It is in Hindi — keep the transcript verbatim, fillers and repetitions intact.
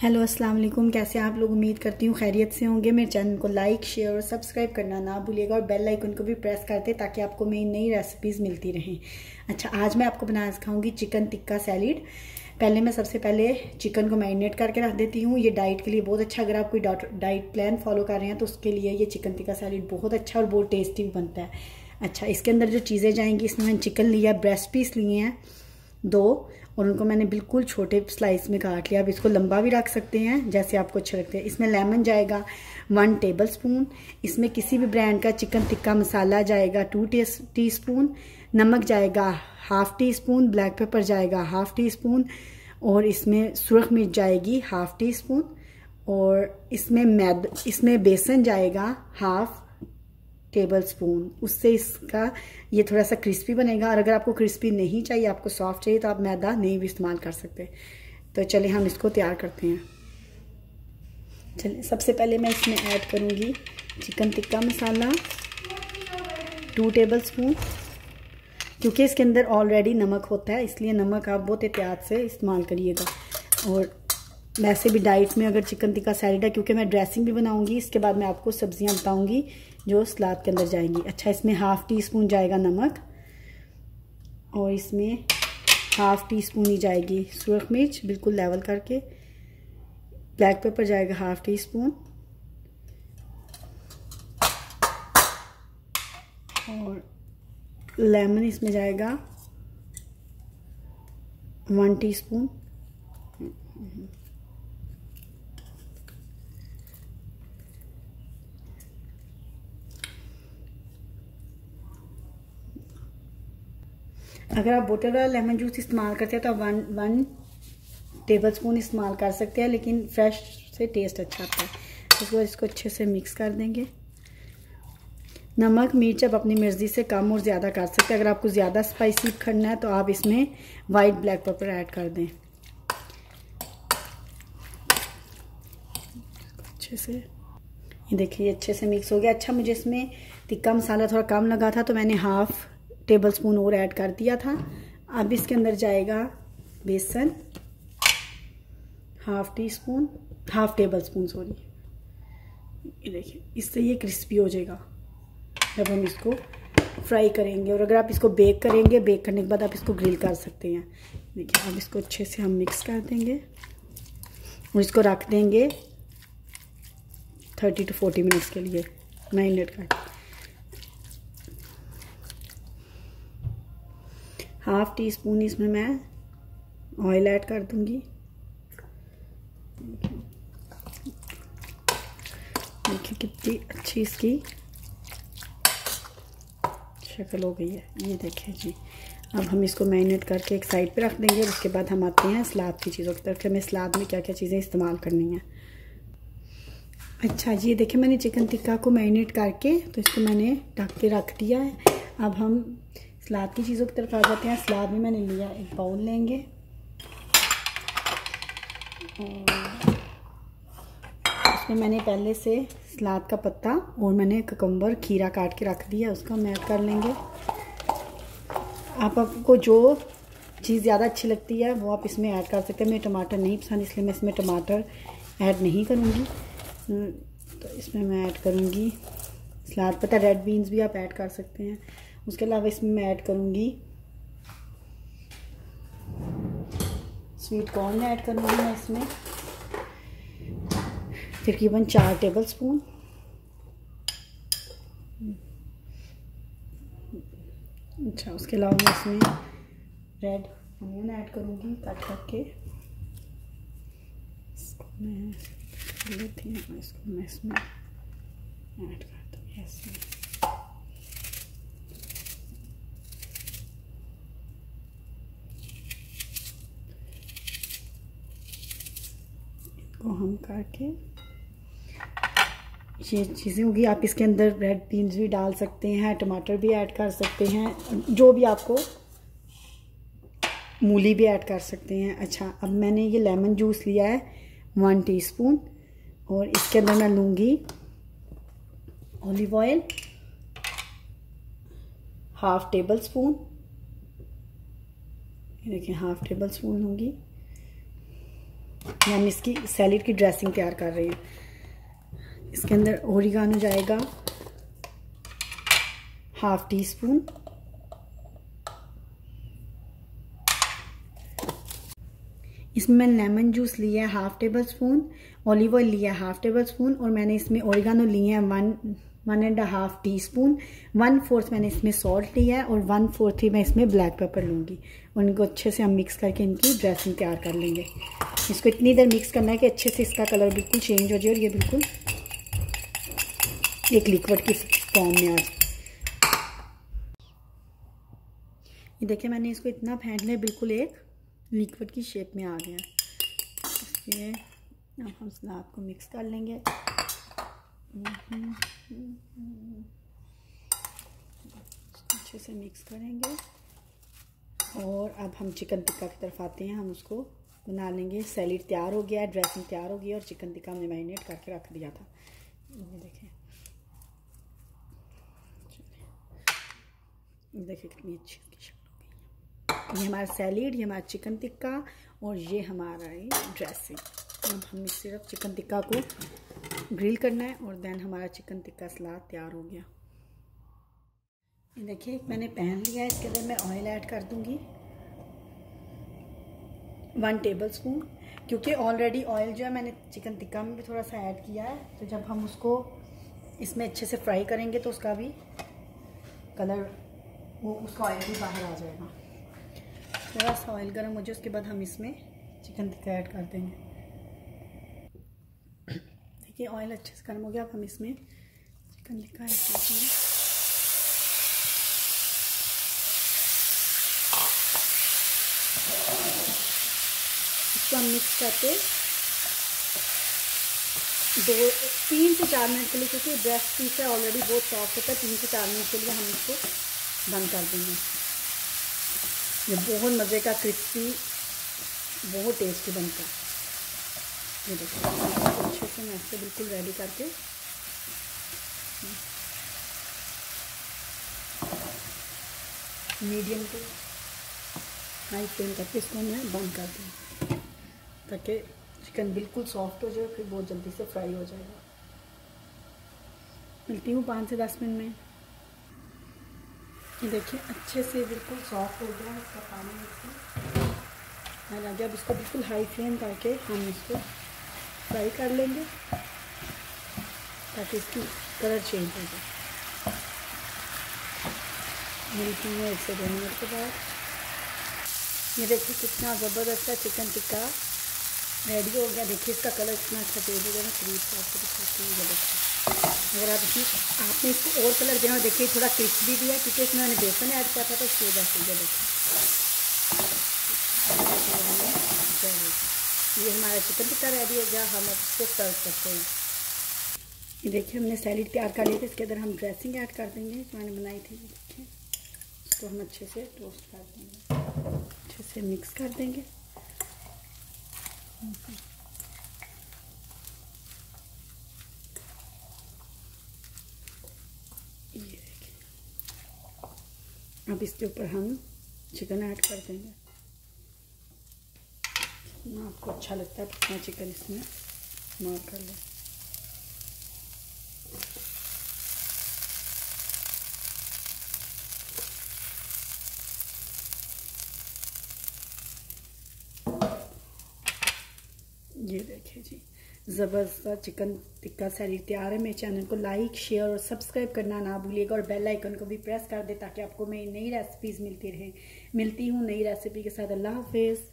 हेलो अस्सलाम वालेकुम। कैसे आप लोग? उम्मीद करती हूँ खैरियत से होंगे। मेरे चैनल को लाइक शेयर और सब्सक्राइब करना ना भूलिएगा और बेल आइकन को भी प्रेस कर दे ताकि आपको मेरी नई रेसिपीज़ मिलती रहें। अच्छा, आज मैं आपको बनाना सिखाऊंगी चिकन टिक्का सैलिड। पहले मैं सबसे पहले चिकन को मैरिनेट करके रख देती हूँ। ये डाइट के लिए बहुत अच्छा, अगर आप कोई डाइट प्लान फॉलो कर रहे हैं तो उसके लिए ये चिकन टिक्का सैलिड बहुत अच्छा और बहुत टेस्टी भी बनता है। अच्छा, इसके अंदर जो चीज़ें जाएंगी, इसमें मैंने चिकन लिया, ब्रेस्ट पीस लिए हैं दो, और उनको मैंने बिल्कुल छोटे स्लाइस में काट लिया। अब इसको लंबा भी रख सकते हैं जैसे आपको अच्छा लगता है। इसमें लेमन जाएगा वन टेबल स्पून। इसमें किसी भी ब्रांड का चिकन टिक्का मसाला जाएगा टू टी स्पून। नमक जाएगा half teaspoon. Black pepper जाएगा हाफ टी स्पून। और इसमें सुरख मिर्च जाएगी हाफ टी स्पून। और इसमें मैद इसमें बेसन जाएगा हाफ टेबल स्पून। उससे इसका ये थोड़ा सा क्रिस्पी बनेगा। और अगर आपको क्रिस्पी नहीं चाहिए, आपको सॉफ्ट चाहिए, तो आप मैदा नहीं भी इस्तेमाल कर सकते। तो चलिए हम इसको तैयार करते हैं। चलिए, सबसे पहले मैं इसमें ऐड करूँगी chicken tikka masala two tablespoon. क्योंकि इसके अंदर ऑलरेडी नमक होता है, इसलिए नमक आप बहुत एहतियात से इस्तेमाल करिएगा। और वैसे भी डाइट में अगर चिकन टिक्का सैलेड है, क्योंकि मैं ड्रेसिंग भी बनाऊंगी, इसके बाद मैं आपको सब्जियां बताऊंगी जो सलाद के अंदर जाएंगी। अच्छा, इसमें हाफ टी स्पून जाएगा नमक और इसमें हाफ टी स्पून ही जाएगी सुरख मिर्च, बिल्कुल लेवल करके। ब्लैक पेपर जाएगा हाफ टी स्पून। और लेमन इसमें जाएगा वन टी स्पून। अगर आप बोतल वाला लेमन जूस इस्तेमाल करते हैं तो आप वन वन टेबल स्पून इस्तेमाल कर सकते हैं, लेकिन फ्रेश से टेस्ट अच्छा आता है। उसके बाद इसको अच्छे से मिक्स कर देंगे। नमक मिर्च आप अपनी मर्जी से कम और ज़्यादा कर सकते हैं। अगर आपको ज़्यादा स्पाइसी करना है तो आप इसमें वाइट ब्लैक पेपर ऐड कर दें। अच्छे से ये देखिए अच्छे से मिक्स हो गया। अच्छा, मुझे इसमें टिक्का मसाला थोड़ा कम लगा था तो मैंने हाफ टेबल स्पून और ऐड कर दिया था। अब इसके अंदर जाएगा बेसन half teaspoon half tablespoon sorry. ये देखिए, इससे ये क्रिस्पी हो जाएगा जब हम इसको फ्राई करेंगे। और अगर आप इसको बेक करेंगे, बेक करने के बाद आप इसको ग्रिल कर सकते हैं। देखिए, अब इसको अच्छे से हम मिक्स कर देंगे और इसको रख देंगे थर्टी टू फोर्टी मिनट्स के लिए मैरिनेट कर। हाफ टी स्पून इसमें मैं ऑयल ऐड कर दूंगी। देखिए कितनी अच्छी इसकी शक्ल हो गई है। ये देखें जी। अब हम इसको मैरिनेट करके एक साइड पे रख देंगे। और उसके बाद हम आते हैं सलाद की चीज़ों की तरफ। हमें सलाद में क्या क्या चीज़ें इस्तेमाल करनी हैं। अच्छा जी, ये देखिए मैंने चिकन टिक्का को मैरिनेट करके तो इसको मैंने ढक के रख दिया है। अब हम सलाद की चीज़ों की तरफ आ जाते हैं। सलाद में मैंने लिया एक बाउल लेंगे और उसमें मैंने पहले से सलाद का पत्ता और मैंने ककम्बर खीरा काट के रख दिया, उसका हम ऐड कर लेंगे। आप आपको जो चीज़ ज़्यादा अच्छी लगती है वो आप इसमें ऐड कर सकते हैं। मैं टमाटर नहीं पसंद, इसलिए मैं इसमें टमाटर ऐड नहीं करूँगी। तो इसमें मैं ऐड करूँगी सलाद पत्ता, रेड बीन्स भी आप ऐड कर सकते हैं। उसके अलावा इसमें मैं ऐड करूँगी स्वीट कॉर्न ऐड करूँगी मैं इसमें तकरीबन चार टेबल स्पून। अच्छा, उसके अलावा मैं इसमें रेड अनियन ऐड करूँगी कट करके। इसको मैं लेती हूँ, इसको मैं इसमें ऐड कर दूँगी इसमें। को हम करके ये चीज़ें होगी। आप इसके अंदर रेड बीन्स भी डाल सकते हैं, टमाटर भी ऐड कर सकते हैं, जो भी आपको, मूली भी ऐड कर सकते हैं। अच्छा, अब मैंने ये लेमन जूस लिया है वन टीस्पून और इसके अंदर मैं लूँगी olive oil half tablespoon. ये देखिए हाफ टेबल स्पून होगी। हम इसकी सैलेड की ड्रेसिंग तैयार कर रहे हैं। इसके अंदर ओरिगानो जाएगा हाफ टी स्पून, इसमें मैंने लेमन जूस लिया है half tablespoon, olive oil लिया है हाफ टेबल स्पून, और मैंने इसमें ओरिगानो लिए हैं one one and half teaspoon, one fourth मैंने इसमें सॉल्ट लिया है और वन फोर्थ ही मैं इसमें ब्लैक पेपर लूँगी। और इनको अच्छे से हम मिक्स करके इनकी ड्रेसिंग तैयार कर लेंगे। इसको इतनी देर मिक्स करना है कि अच्छे से इसका कलर बिल्कुल चेंज हो जाए और ये बिल्कुल एक लिक्विड की फॉर्म में आ जाए। ये देखिए मैंने इसको इतना फेंट लिया बिल्कुल एक लिक्विड की शेप में आ गया। इसलिए अब हम सलाद को मिक्स कर लेंगे। अच्छे से मिक्स करेंगे और अब हम चिकन टिक्का की तरफ आते हैं। हम उसको बना लेंगे। सैलेड तैयार हो गया है, ड्रेसिंग तैयार हो गई और चिकन टिक्का हमने मैरिनेट करके रख दिया था। ये देखें, देखिए कितनी अच्छी उसकी शक्ल हो गई। ये हमारा सैलेड, ये हमारा चिकन टिक्का और ये हमारा है ड्रेसिंग। अब हमें सिर्फ चिकन टिक्का को ग्रिल करना है और देन हमारा चिकन टिक्का सलाद तैयार हो गया। ये देखिए मैंने पैन लिया है, इसके अंदर मैं ऑयल ऐड कर दूंगी वन टेबल स्पून, क्योंकि ऑलरेडी ऑयल जो है मैंने चिकन टिक्का में भी थोड़ा सा ऐड किया है। तो जब हम उसको इसमें अच्छे से फ्राई करेंगे तो उसका भी कलर, वो उसका ऑयल भी बाहर आ जाएगा। थोड़ा सा ऑयल गर्म हो जाए उसके बाद हम इसमें चिकन टिक्का ऐड कर देंगे। देखिए ऑयल अच्छे से गर्म हो गया। अब हम इसमें चिकन टिक्का ऐड कर देंगे। इसको हम मिक्स करके दो तीन से चार मिनट के लिए, क्योंकि ब्रेस्ट पीस है ऑलरेडी बहुत सॉफ्ट होता है, तीन से चार मिनट के लिए हम इसको बंद कर देंगे। ये बहुत मज़े का क्रिस्पी, बहुत टेस्टी बनता है। ये देखिए अच्छे से मैं इससे बिल्कुल रेडी करके मीडियम टू हाई फ्लेम करके इसको मैं बंद कर दूँ ताकि चिकन बिल्कुल सॉफ्ट हो जाए, फिर बहुत जल्दी से फ्राई हो जाएगा। मिलती हूँ पाँच से दस मिनट में। ये देखिए अच्छे से बिल्कुल सॉफ्ट हो गया इसका पानी इसको आ गया। अब इसको बिल्कुल हाई फ्लेम करके हम इसको फ्राई कर लेंगे ताकि इसकी कलर चेंज हो जाए। मिलती हूँ एक से दो मिनट के बाद। ये देखिए कितना ज़बरदस्त है चिकन टिक्का रेडी हो गया। देखिए इसका कलर कितना अच्छा चेंज हो गया। मैं करीब से आपको दिखाती हूँ। देखिए अगर आप इसमें आपने इसको और कलर देना, देखिए थोड़ा क्रिस्पी भी है क्योंकि इसमें मैंने बेसन ऐड किया था तो इसकी वजह से ये देखिए ये हमारा चिकन टिक्का रेडी हो गया। हम अब इसको सर्व करते हैं। ये देखिए हमने सैलेड तैयार कर लिया था। इसके अंदर हम ड्रेसिंग ऐड कर देंगे जो मैंने बनाई थी। देखिए इसको हम अच्छे से टोस्ट कर देंगे, अच्छे से मिक्स कर देंगे। ये देखिए अब इसके ऊपर हम चिकन ऐड कर देंगे। ना आपको अच्छा लगता है कितना चिकन इसमें मार कर लें। ये देखिए जी ज़बरदस्त चिकन टिक्का सैलेड तैयार है। मेरे चैनल को लाइक शेयर और सब्सक्राइब करना ना भूलिएगा और बेल आइकन को भी प्रेस कर दे ताकि आपको मेरी नई रेसिपीज़ मिलती रहें। मिलती हूँ नई रेसिपी के साथ। अल्लाह हाफिज़।